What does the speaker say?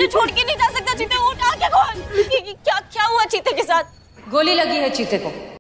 तुझे छोड़ के नहीं जा सकता चीते, उठ आके खोल। क्या क्या हुआ चीते के साथ? गोली लगी है चीते को।